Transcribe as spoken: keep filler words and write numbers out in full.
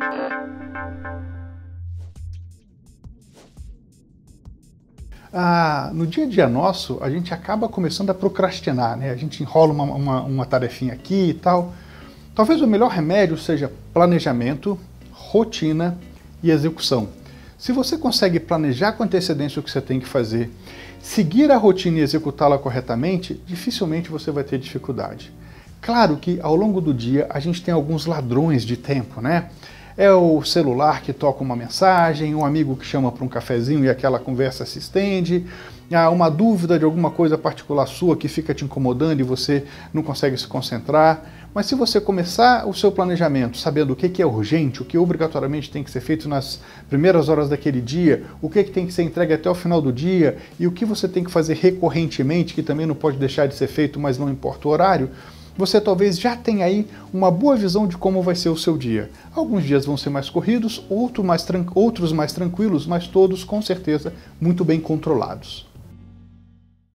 Ah, no dia a dia nosso, a gente acaba começando a procrastinar, né? A gente enrola uma, uma, uma tarefinha aqui e tal. Talvez o melhor remédio seja planejamento, rotina e execução. Se você consegue planejar com antecedência o que você tem que fazer, seguir a rotina e executá-la corretamente, dificilmente você vai ter dificuldade. Claro que ao longo do dia a gente tem alguns ladrões de tempo, né? É o celular que toca uma mensagem, um amigo que chama para um cafezinho e aquela conversa se estende, uma dúvida de alguma coisa particular sua que fica te incomodando e você não consegue se concentrar. Mas se você começar o seu planejamento sabendo o que é urgente, o que obrigatoriamente tem que ser feito nas primeiras horas daquele dia, o que tem que ser entregue até o final do dia e o que você tem que fazer recorrentemente, que também não pode deixar de ser feito, mas não importa o horário, você talvez já tenha aí uma boa visão de como vai ser o seu dia. Alguns dias vão ser mais corridos, outros mais, outros mais tranquilos, mas todos com certeza muito bem controlados.